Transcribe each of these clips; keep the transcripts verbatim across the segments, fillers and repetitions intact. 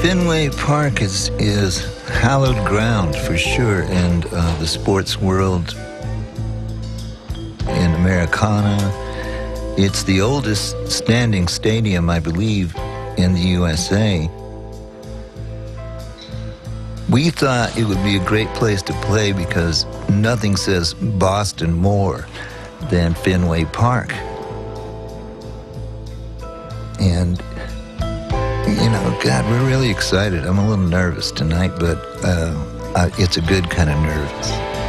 Fenway Park is, is hallowed ground for sure in uh, the sports world in Americana. It's the oldest standing stadium, I believe, in the U S A. We thought it would be a great place to play because nothing says Boston more than Fenway Park. And you know, God, we're really excited. I'm a little nervous tonight, but uh, uh, it's a good kind of nervous.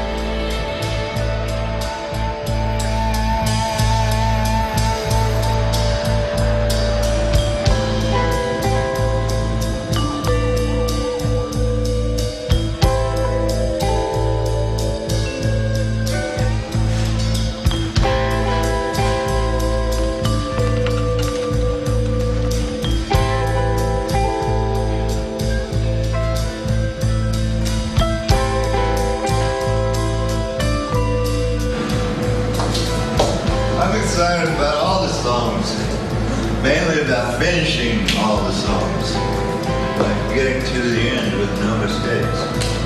I'm excited about all the songs, mainly about finishing all the songs, like getting to the end with no mistakes.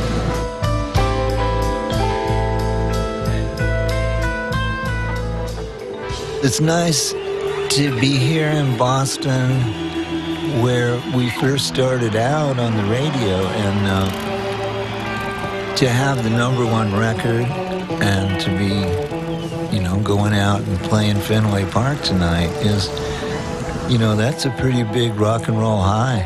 It's nice to be here in Boston where we first started out on the radio, and uh, to have the number one record and to be, you know, going out and playing Fenway Park tonight is, you know, that's a pretty big rock and roll high.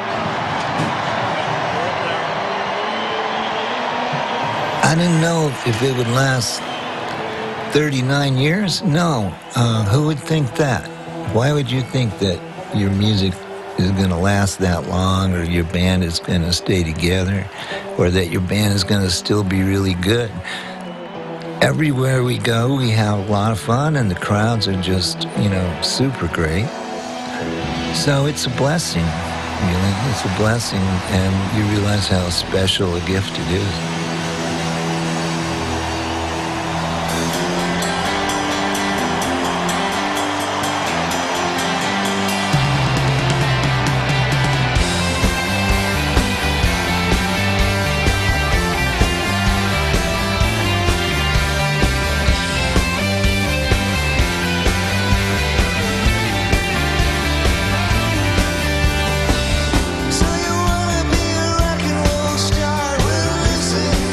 I didn't know if it would last thirty-nine years. No. Uh, who would think that? Why would you think that your music is going to last that long, or your band is going to stay together, or that your band is going to still be really good? Everywhere we go, we have a lot of fun, and the crowds are just, you know, super great. So it's a blessing, really. It's a blessing, and you realize how special a gift it is. So you wanna be a rock and roll star? Well, listen.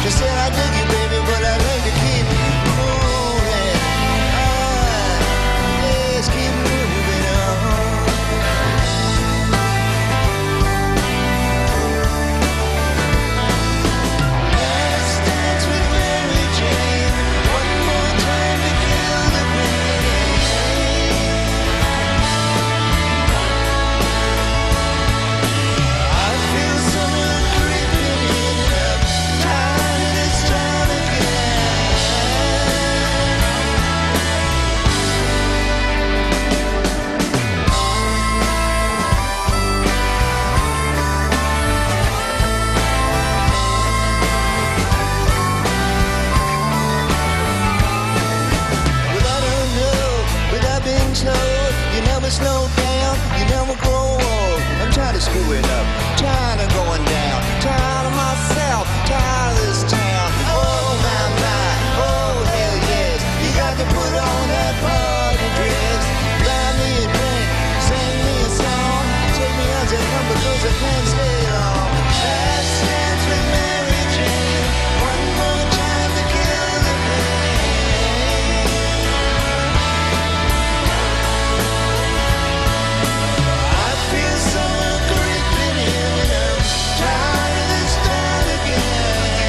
She said, I dig you, baby, but I'd like to keep moving on. Yes, keep moving on. Last dance with Mary Jane. One more time to kill the pain. I feel someone creeping in up. Time this time again. But I don't know, but I've been told you never slow down, you never grow old. I'm tired of screwing up, tired of going down, tired of myself, tired of this town. Oh my my, oh hell yes, you got to put on that party dress. Buy me a drink, sing me a song, take me as I come because I can't stay long. Last dance with Mary Jane, one more time to kill the pain. I feel someone creeping in and I'm tired of this time again.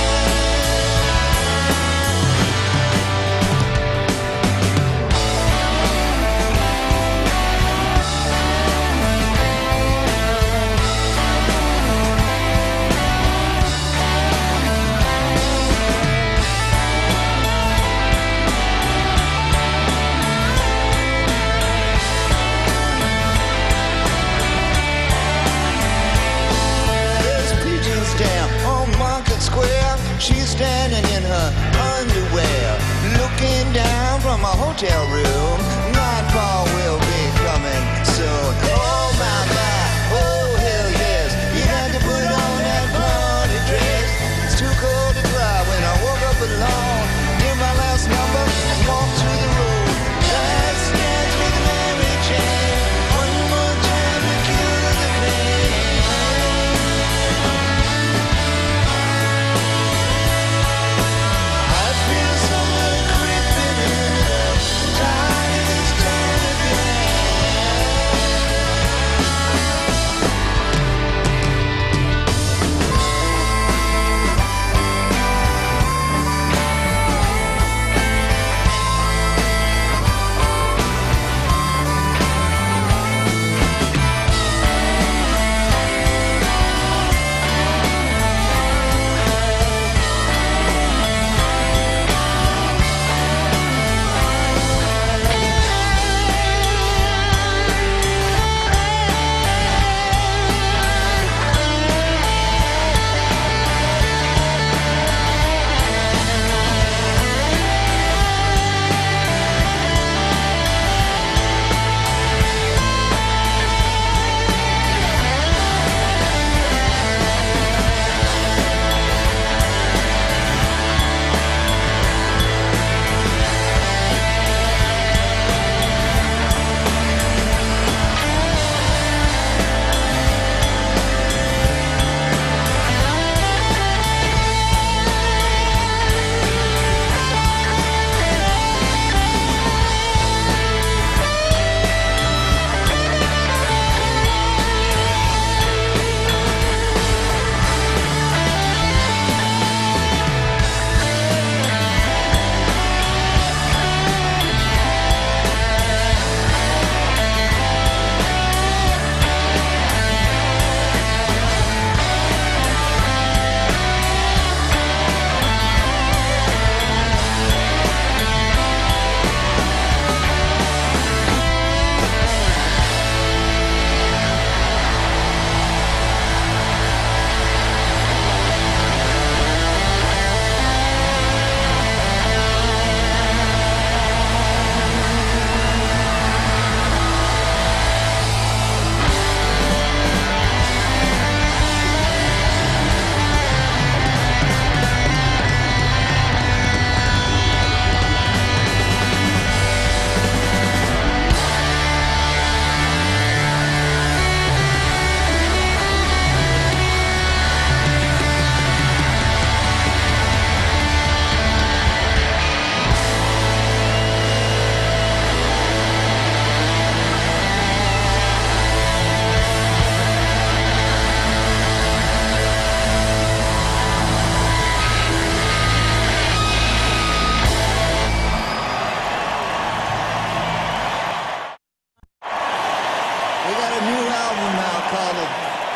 There's pigeons down on Market Square. She's standing in her underwear, looking down from a hotel room. Nightfall will be coming soon. Oh my my, oh hell yes, you got to put on that party dress. It's too cold to drive when I woke up alone. Did my last number and walked to the road. Last dance with Mary Jane. One more time to kill the pain. I feel someone creeping in. Time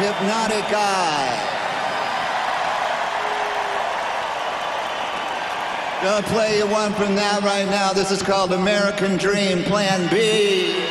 Hypnotic Eye. Gonna play you one from that right now. This is called American Dream, Plan B.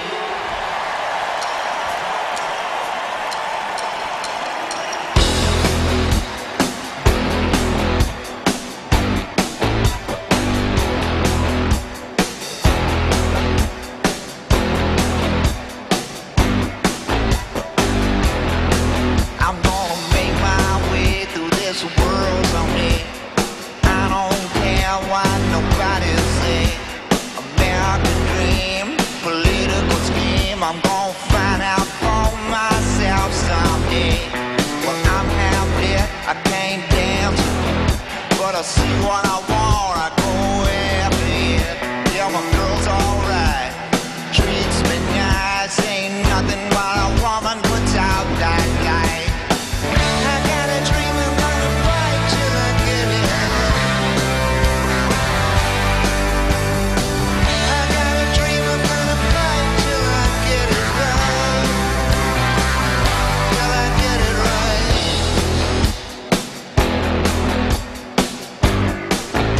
I'm gonna make my way through this world someday. I don't care what nobody say. American dream, political scheme. I'm gonna find out for myself someday. Well, I'm happy, I can't dance, but I see what I want, I go after it. Yeah, my girl's alright, treats me nice. Ain't nothing but a woman puts out that light. I got a dream I'm gonna fight till I get it. I got a dream I'm gonna fight till I get it right. Till I get it right.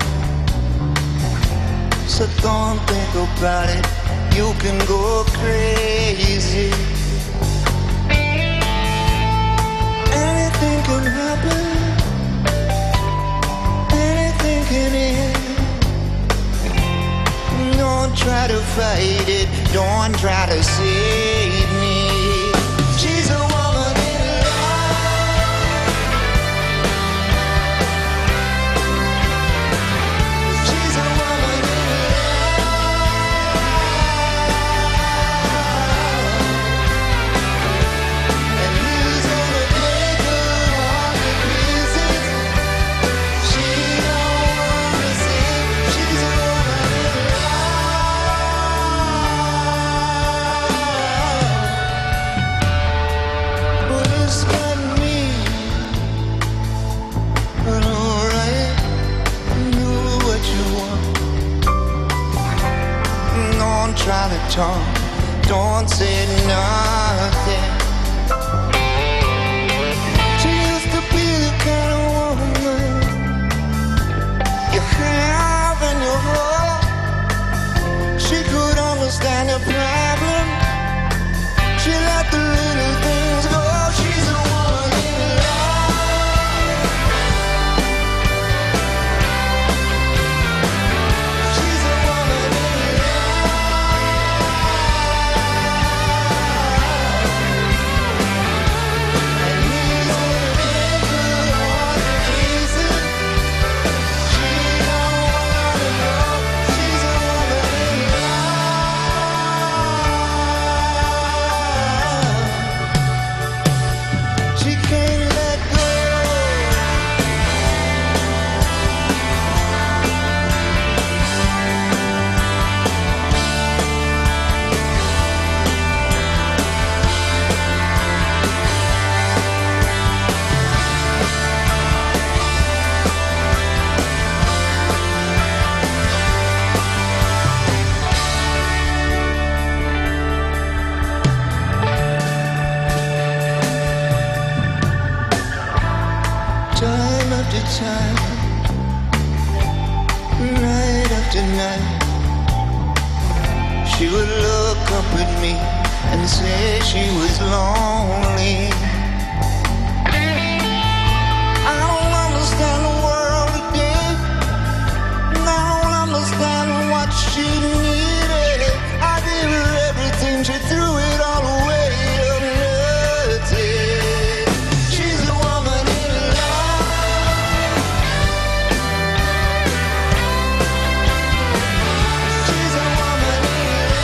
So don't think about it, you can go crazy. Anything can happen, anything can end. Don't try to fight it, don't try to save me. She's a woman in love. She's a woman in love. And who's gonna take her heart to pieces? She don't wanna see. She's a woman in love. But it's not me. But alright, do what you want. Don't try to talk, don't say nothing. She used to be the kind of woman you have in your heart. She could understand your problem. She let the little things go. She's a woman in love. She's a woman in love. And he's gonna take her heart to pieces. She don't wanna know. She's a woman in love. She can't let go. Time after time, night after night, she would look up at me and say she was lonely. I don't understand the world today. I don't understand what she needed. I gave her everything, she threw it all away. Oh, nothing. She's a woman in love. She's a woman in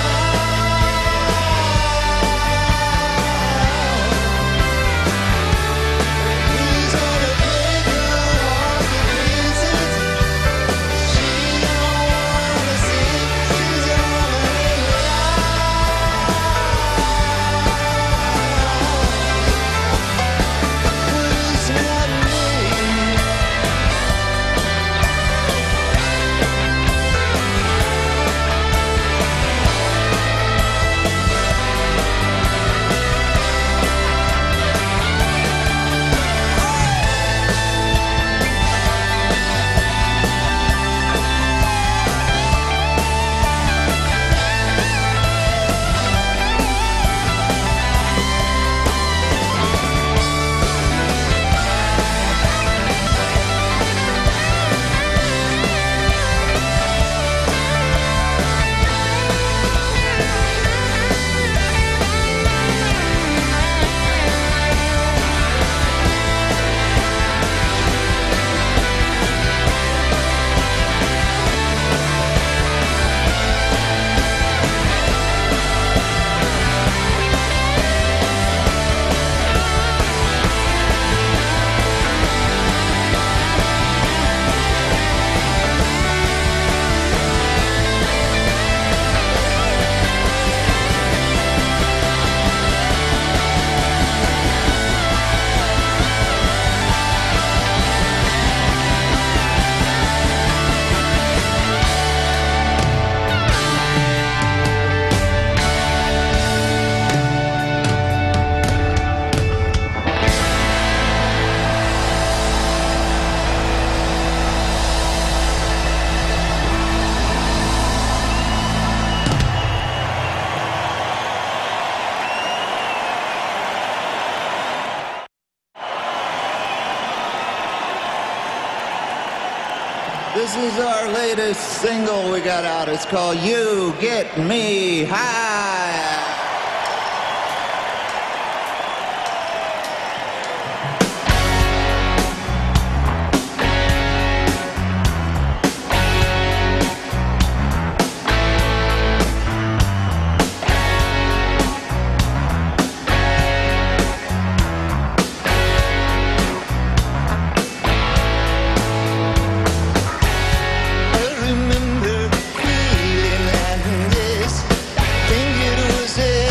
love. He's gonna take her heart to pieces. She don't wanna see. She's a woman in love. This is our latest single we got out. It's called You Get Me High. I remember feeling like this. Think it was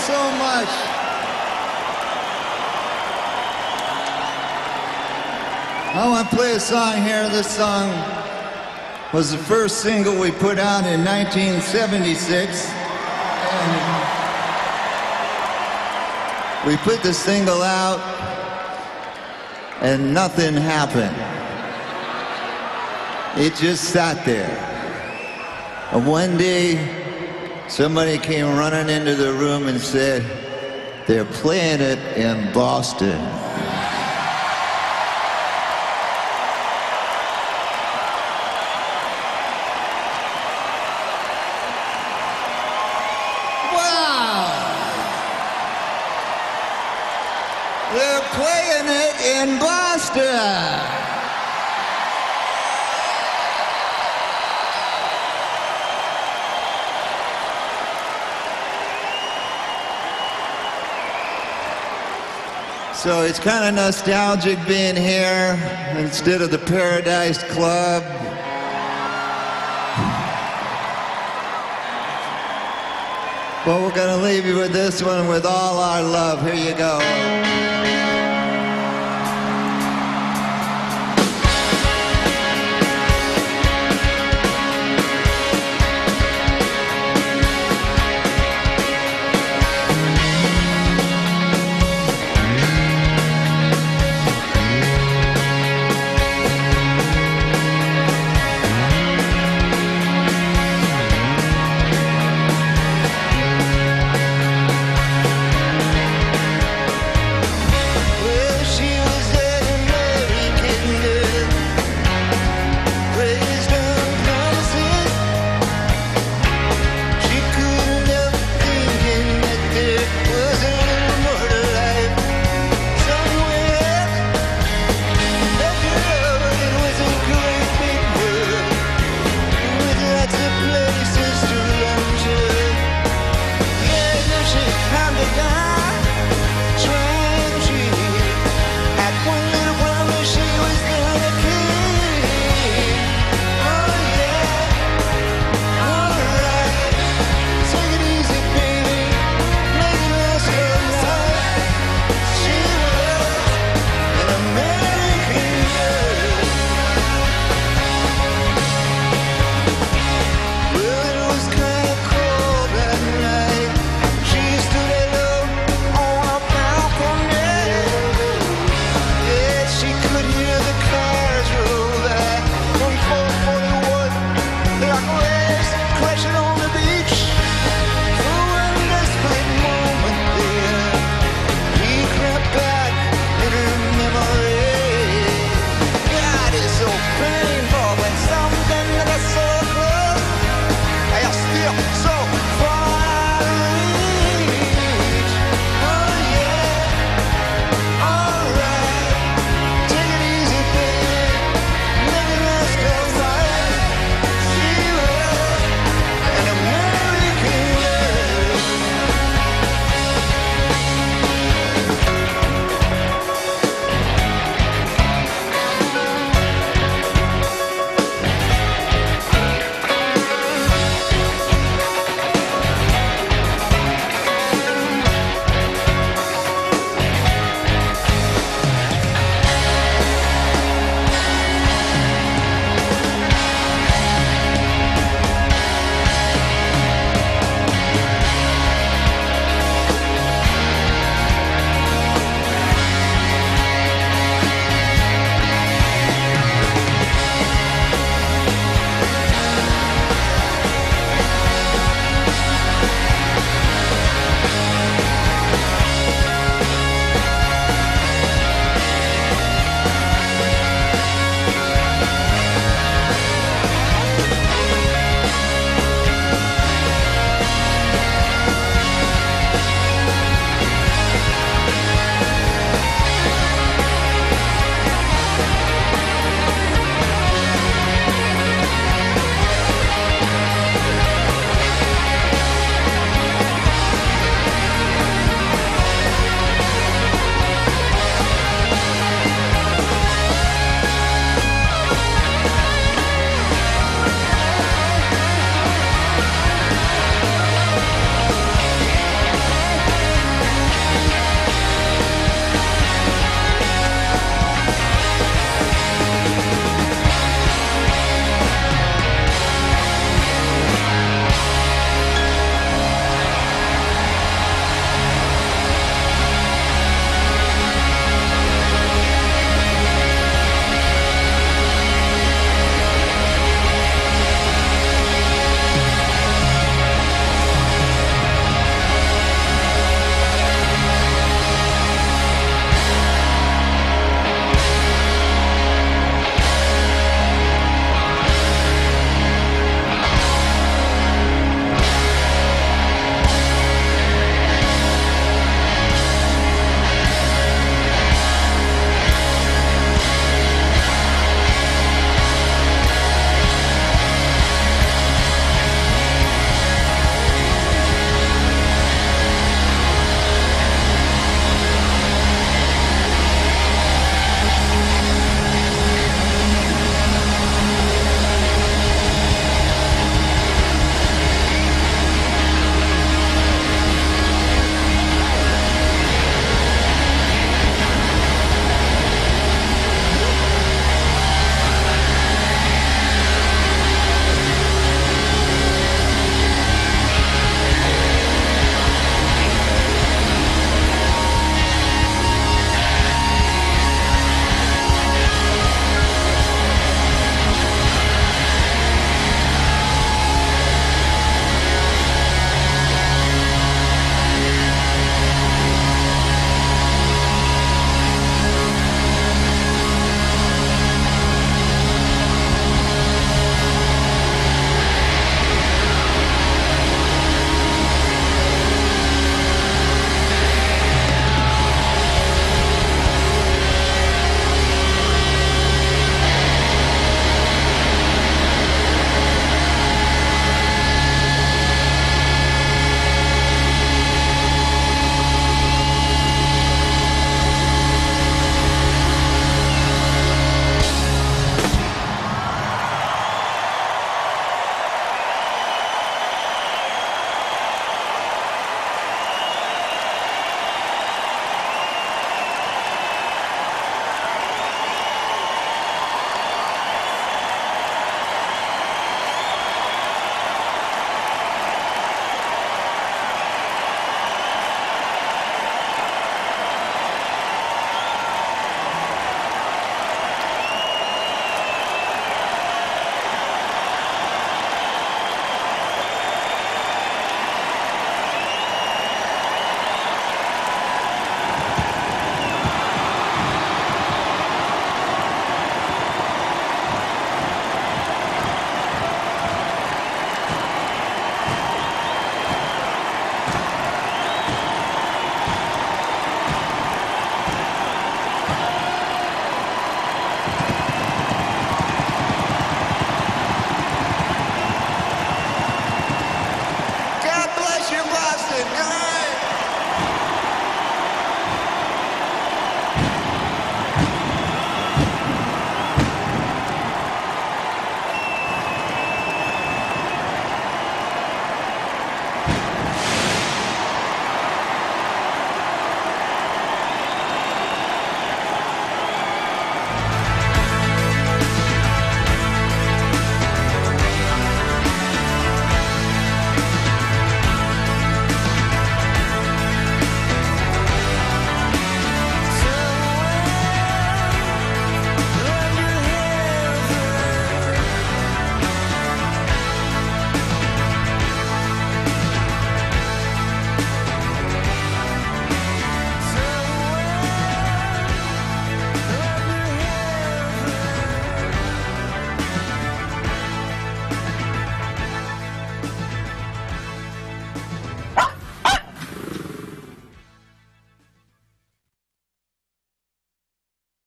so much. I want to play a song here. This song was the first single we put out in nineteen seventy-six. And we put the single out and nothing happened. It just sat there. And one day, somebody came running into the room and said, they're playing it in Boston. They're playing it in Boston. So it's kind of nostalgic being here instead of the Paradise Club. But we're going to leave you with this one with all our love. Here you go.